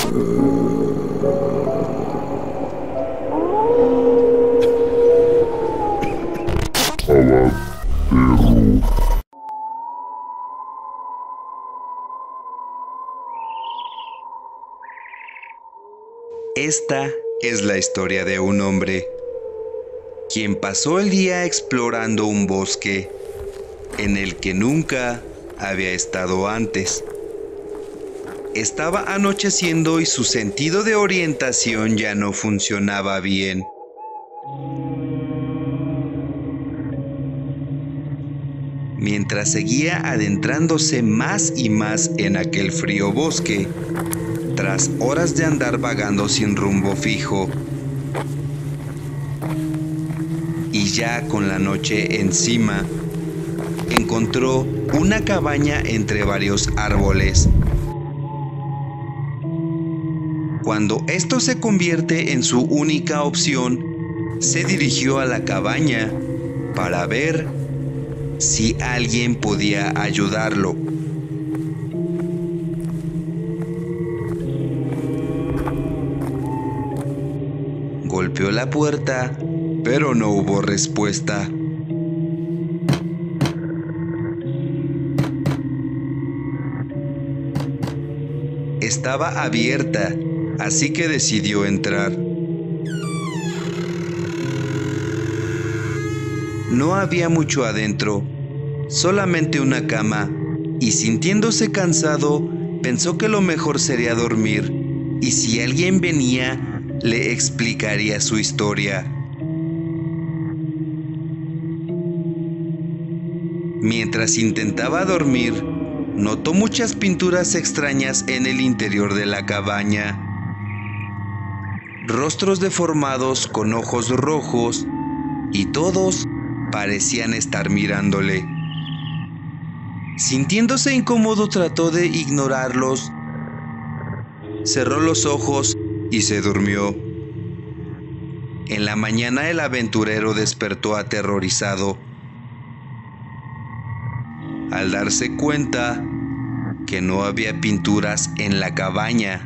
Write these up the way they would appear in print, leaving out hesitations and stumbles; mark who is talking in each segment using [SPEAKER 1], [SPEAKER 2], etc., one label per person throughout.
[SPEAKER 1] Esta es la historia de un hombre quien pasó el día explorando un bosque en el que nunca había estado antes. Estaba anocheciendo y su sentido de orientación ya no funcionaba bien. Mientras seguía adentrándose más y más en aquel frío bosque, tras horas de andar vagando sin rumbo fijo, y ya con la noche encima, encontró una cabaña entre varios árboles. Cuando esto se convierte en su única opción, se dirigió a la cabaña para ver si alguien podía ayudarlo. Golpeó la puerta, pero no hubo respuesta. Estaba abierta, así que decidió entrar. No había mucho adentro, solamente una cama, y sintiéndose cansado, pensó que lo mejor sería dormir, y si alguien venía, le explicaría su historia. Mientras intentaba dormir, notó muchas pinturas extrañas en el interior de la cabaña. Rostros deformados con ojos rojos, y todos parecían estar mirándole. Sintiéndose incómodo, trató de ignorarlos. Cerró los ojos y se durmió. En la mañana el aventurero despertó aterrorizado al darse cuenta que no había pinturas en la cabaña.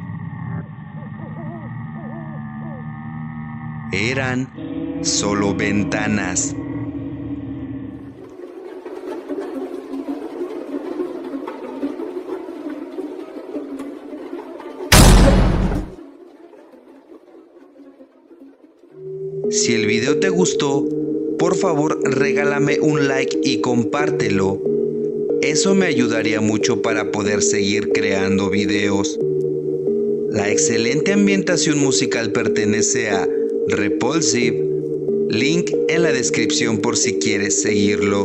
[SPEAKER 1] Eran solo ventanas. Si el video te gustó, por favor regálame un like y compártelo. Eso me ayudaría mucho para poder seguir creando videos. La excelente ambientación musical pertenece a Repulsive, link en la descripción por si quieres seguirlo.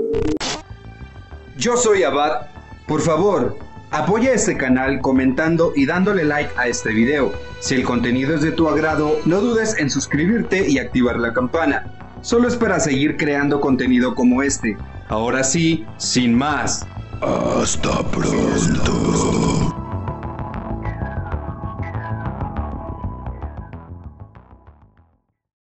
[SPEAKER 2] Yo soy Abad. Por favor, apoya este canal comentando y dándole like a este video. Si el contenido es de tu agrado, no dudes en suscribirte y activar la campana. Solo es para seguir creando contenido como este. Ahora sí, sin más.
[SPEAKER 3] Hasta pronto.